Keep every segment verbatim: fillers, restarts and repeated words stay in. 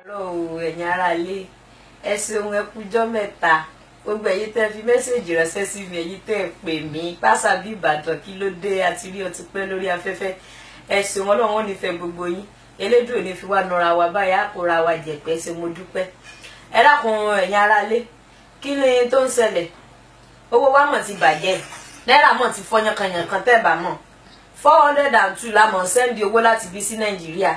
Hello, ẹ̀yin ará ilé. Ẹ ṣeun ẹ kújọ́ mẹ́ta. Gbogbo ẹ̀yin tẹ́ fi mẹ́sẹ̀jì ránṣẹ́ sí mi, ẹ̀yin tẹ́ pè mí. Pásàbí Ìbàdàn kí ló dé àti rí ọtí pẹ́ lórí afẹ́fẹ́. Ẹ ṣeun Ọlọ́run ó nífẹ̀ẹ́ gbogbo yín. Elédùn ò ní fi wá nọra wa báyìí, á kóra wa jẹ̀pẹ́ ṣe mo dúpẹ́. Ẹ dákun ẹ̀yin ará ilé. Kí ni tó ń ṣẹlẹ̀? Owó wa mọ̀ ti bàjẹ́. Náírà mọ̀ ti fọ́ yankanyankan tẹ́ bá mọ̀. four hundred and two la mọ̀ sẹ́ndì owó láti bí sí Nàìjíríà.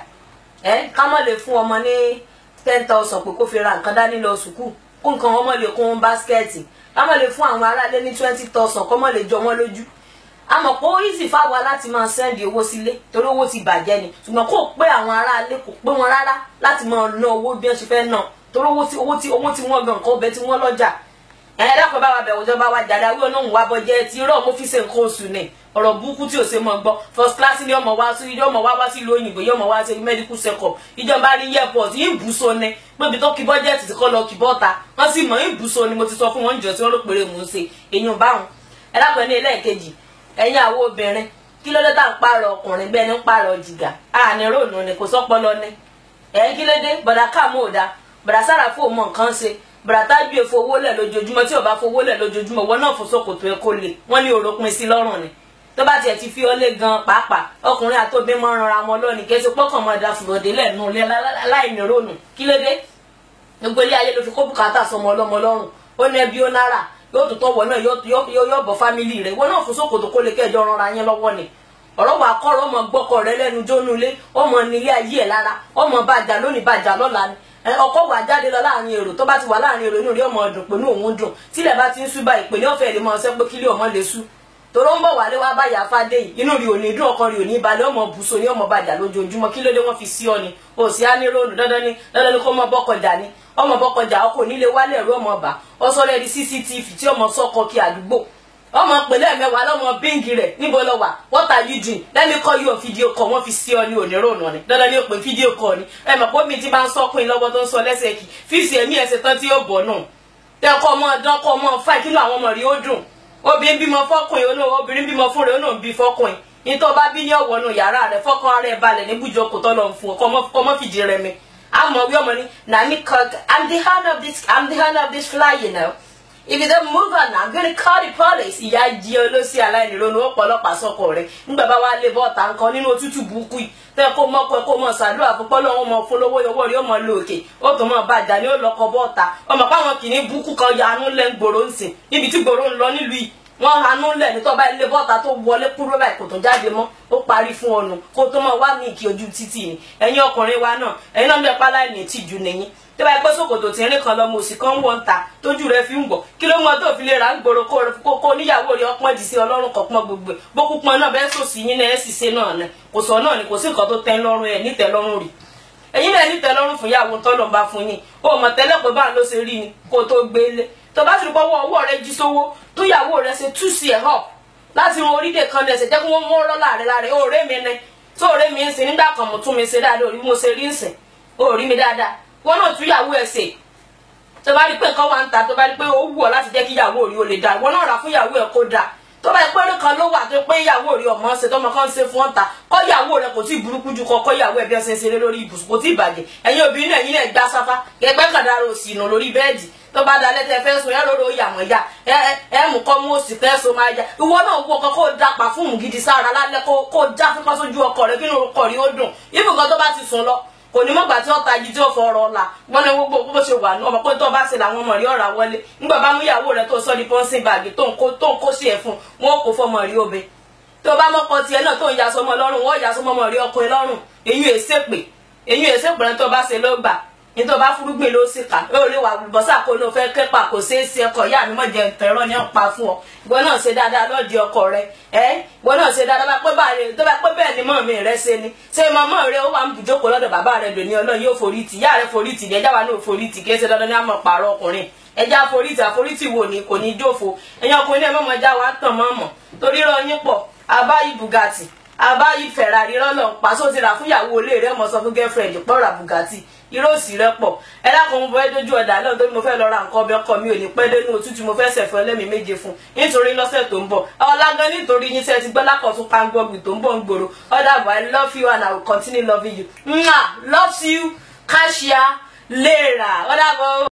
Ẹ ká mọ̀ lè fún ọmọ ní ten thousand pé kó fi ra nǹkan dání lọ sùkúù. Kó nǹkan wọn mọ̀ lè kún báskẹ́ẹ̀tì. Ká mọ̀ lè fún àwọn aráalé ní twenty thousand kó mọ̀ lè jọ wọ́n lójú. A mọ̀ pé ó easy fáwa láti máa sẹ́ndì owó sílé torí owó ti bàjẹ́ ni. Ṣùgbọ́n kò pé àwọn aráalé kò pé wọn rárá láti máa ná owó bí wọ́n ṣe fẹ́ ná. Torí owó tí owó tí owó tí wọ́n gan nǹkan ọbẹ̀ tí wọ́n lọ́jà. Ẹ dákun bá wa bẹ̀wò jọba wa jàdá wí ọ̀nà òun wa bọ́jẹ́ tí rọ̀ mo fi ṣe nǹkan oṣù ni. Ọ̀rọ̀ burúkú tí ò ṣe mọ́ gbọ́ first class ni ọmọ wa sí ọmọ wa wá sí ìlú òyìnbó yọmọ wa ṣe medical check-up ìjọba ní airport yìí bùsọ ni pébi tó kí bọ́jẹ́tì ti kọ́ lọ kí bọ́ta wọ́n sì mọ̀ yìí bùsọ ni mo ti sọ fún wọn jọ tí wọ́n ló péré mò ń ṣe èyàn báwọn. Ẹ dákun ní ẹlẹ́ẹ̀kejì ẹ̀yin àwọn obìnrin kí ló dé tá à ń pààrọ̀ ọkùnrin bẹ́ẹ̀ ni ń pààrọ̀ jìgà àní róònù ni kò sọ́pọlọ ni ẹ̀yin kí ló dé bọ̀dà káàmù ò dáa bọ̀dà sára fún òmò nǹkan ṣe bọ̀dà tájú èfo owó lẹ̀ lójoojúmọ́ tí ò bá fowó lẹ̀ lójoojúmọ́ wọn náà fún ṣòkòtò ẹ̀ kó lè wọ́n ní òròpin sí lọ́rùn ni tó bá tiẹ̀ ti fi ọlé gan pàápàá ọkùnrin àtòbí mọ́ ranra wọn lónìí kí ẹ ti pọ́kàn mọ́ ẹ̀dá fìrọ̀dé lẹ́nu láìní rónù kí ló dé gbogbo ilé ayé ló fi kó bùkátà sọmọ ọlọ́mọ lọ́rùn ó ní ẹbí ó náírà yóò tó tọ́wọ́ náà yóò bọ̀ fámìlì rẹ̀ wọn náà fún ṣòkòtò kó lè kẹjọ ranra yẹn lọ́wọ́ ni ọ̀rọ̀ wà kọ́rọ̀ ọmọ gbọ́kọ̀ rẹ lẹ́nu jónú ilé ọmọ nílé ayé ẹ̀ lára ọmọ bàjá lónìí bàjá lọ́la ni ọkọ wà jáde lọ láàrin èrò tó bá ti wà láàrin èrò inú rí ọmọ ọdún pé ní òun dùn tílẹ̀ bá ti ń sú báyìí pé ní ọ̀fẹ́ lè mọ ọsẹ́ pé kílé ọmọ lè sú tòró ń bọ̀ wálé wá báyà fàdé yìí inú rí òní dùn ọkàn rí òní balẹ̀ ọmọ bùsọ ní ọmọ bàjá lójoojúmọ́ kí ló dé wọ́n fi sí ọ ni o sì á ní róònù dandan ní dandan ní kó mọ bọ́kọjà ni ọmọ bọ́kọjà ọkọ̀ onílé wálé ẹ̀rọ ọmọ bà ọsọlẹ̀ di C C T V tí ọmọ sọ́kọ kí àdúgbò ọmọ pẹ̀lẹ́ mẹ́wàá lọ́mọ bíngì rẹ̀ níbo lọ wà what are you doing let me call you on video call wọ́n fi sí ọ ní onírònà ni dandan ní o pè fídíò call ni ẹ mọ̀ pé mi ti bá ń sọ́kùn lọ́wọ́ tó ń sọ lẹ́sẹ̀ kì fíìsì ẹ̀mí ẹ̀sẹ̀ tán tí yóò bọ̀ náà tẹ́kọ̀ ọmọ ọdún ọkọ̀ ọmọ fáì kí ló àwọn ọmọ rí ó dùn obìnrin bímọ fọkùnrin olóò obìnrin bímọ fún rẹ ó náà bí fọkùnrin nítorí bá bí ní ọwọ́nù yàrá rẹ fọkàn ara ẹ balẹ̀ níbùjọ kò tọ́ lọ fún ọkọ ọmọ fìdí rẹ mi àmọ́ wí ọmọ ni na mi cook i'm the hand of this i'm the hand of this fly you know if you don't move on i'm gonna call the police ìyá jí olóṣì aláìnírónú ọ̀pọ̀lọpọ̀ sọkọ rẹ nígbà bá wà lè bọ́ọ̀tà nǹkan nínú òtútù burúkú yìí tẹ́ kó mọ́ pẹ́ kó mọ́ sàdúrà fún pọ́lọ́ wọn mọ́ fọlọ́wọ́ yọwọ́ rí ọmọ lóòkè ó tó mọ́ bàjá ní ó lọ́kọ bọ́ọ̀tà ọmọ páwọn kìíní burúkú kan ya anú lẹ́ ń gbòòrò ń sìn níbi tí gbòòrò ń lọ nílùú yìí wọ́n hanú lẹ̀ ní tọ́ba ilé bọ́ta tó wọlé kúrò báyìí kò tó jáde mọ́ ó parí fún ọ̀nà kó tó mọ̀ wá ní ìkí ojú títì ni ẹ̀yin ọkùnrin wa náà ẹ̀yin náà ń bẹ pálá ní ìtìjú nìyí tó bá pẹ́ sòkòtò tí ń rìn kan lọ́mọ òsì kan wọ́n ń ta tójú rẹ̀ fi ń gbọ̀ kí ló mọ tó fi lè ra ń gbòòrò kó níyàwó rẹ̀ ọpọ́n jì sí ọlọ́run kọ̀ọ̀kan gbogbo bókú pọn náà bẹ́ẹ̀ sòsì yín náà ẹ̀ sì ṣe náà ni kò sọ náà ni kò sí nǹkan tó tẹ́ lọ́rùn ẹ̀ nítẹ́ lọ́rùn rì ẹ̀yin náà nítẹ́ lọ́rùn fún ìyàwó tọ́lọ̀ bá fún yín ó mọ̀ tẹ́lẹ̀ pé báà ló ṣe rí ni kó tó gbélé tó bá sì bọ́wọ́ ọwọ́ rẹ jí sówó tó yàwó rẹ ṣe tú sí ẹ̀ hàn láti wọn orílẹ̀ kan lẹ́sẹ̀ jẹ́ kí wọ́n mọ́ ọ́rọ́ láàrin láàrin ọ̀rẹ́ mi ni tó ọ̀rẹ́ mi ń sìn nígbà kan mo tún mi ṣe dáadáa orí mo ṣe rí ń sìn orí mi dáadáa wọn náà tún yàwó ẹ̀ ṣe tó bá rí pé nǹkan wà ń ta tó bá rí pé ó wù ọ́ láti jẹ́ kí yàwó rí o lè dá wọn náà rà fún yàwó ẹ̀ kó dà tó bá pẹ́rẹ́ kan ló wà tó pé yàwó rí ọmọ ṣe tọmọ kan ṣe fún ọ̀tá kọ́ yàwó rẹ kò tí ì burúkú ju kọ́ kọ́ yàwó ẹ̀ bí ẹ ṣe ń ṣeré lórí ibùsùn kò tí ì bàjẹ́ ẹ̀yin obìnrin náà ẹ̀yin náà gbá sáfá gẹ́gbẹ́ kàdára òsì nù lórí bẹ́ẹ̀dì tó bá dalẹ̀ tẹ́ fẹ́ sùn ẹ lóró yàmọ̀ ya ẹ ẹ mú kọ́ mú òsì tẹ́ so máa ya ìwọ náà wọ ọkọ kó da pàfúùmù gidi sára lálẹ́ kó kó já fífọ́ sójú ọkọ rẹ kí ló kọ̀ rí ó dùn ibùkọ́ tó bá ti sùn lọ kò ní mọ̀gbà tí wọ́n ta jí tí ó fọ ọ̀rọ̀ ọ̀la wọ́n ní gbogbo bó ṣe wà ní ọmọ pé tó bá ṣe làwọn ọmọ rí ọ̀rà wọlé nígbà bá mú ìyàwó rẹ tó sọ di pọ́ńsìn báàgì tó ń kó tó ń kó sí ẹ̀ fún wọn kò fọmọ rí obe tó bá mọ́kọ tiẹ̀ náà tó ń ya sọmọ lọ́rùn wọ́n ya sọmọ rí ọkùnrin lọ́rùn èyí èsèpè èyí èsèpè rẹ tó bá ṣe ló gbà ní tó bá fúrúgbìn ló sì kà ó lè wà bọ́sà kó ló fẹ́ kẹ́pà kò ṣeé ṣe ọkọ̀ ìyá mi mọ̀ jẹ́ tẹ̀rọ ní ọ̀pá fún ọ ìwọ náà ṣe dáadáa lọ́ọ̀dì ọkọ rẹ ẹ ìwọ náà ṣe dáadáa bá pẹ́ báyìí tó bá pẹ́ bẹ́ẹ̀ ni mọ́ mi rẹ ṣe ni ṣé mọ́mọ́ rẹ ó wà ń bùjókòó lọ́dọ̀ bàbá rẹ lóní ọlọ́run yóò forí tì ìyá rẹ forí tì ní ẹjá wa náà forí tì kí ẹ ṣe dandan ní àmọ́ pààrọ̀ ọkùnrin ẹjá forí tì àforítì wò ní kò ní jófo ẹ̀yin ọkùnrin náà mọ̀mọ́ já wa tàn mọ́ mọ́ torí rọ yín pọ̀ àbáyí Bugatti àbáyí Ferrari rọ́lọ́ pàṣọ ti rà fún ìyàwó olè rẹ mọ̀ sọ fún girlfriend pọ̀ra Bugatti irọ́ òsì rẹ pọ̀ ẹ dákun mo fẹ́ dójú ọ̀dà náà tó mo fẹ́ lọ ra nǹkan ọbẹ̀ ọkọ mi ò ní pẹ́ dénú òtútù mo fẹ́ ṣẹ̀fọ́ ẹlẹ́mìí méje fún nítorí lọ́sẹ̀ tó ń bọ̀ ọlágan nítorí yín sẹ́ ti gbọ́ lákọ̀tún pàǹgbọ̀gbì tó ń bọ̀ ń gbòòrò ọ̀dà bọ̀ I love you and I will continue loving you. Mwah! Loves you, cashier. léèrà ó dàbọ̀.